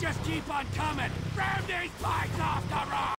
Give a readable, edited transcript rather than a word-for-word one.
just keep on coming! Ram these pikes off the road!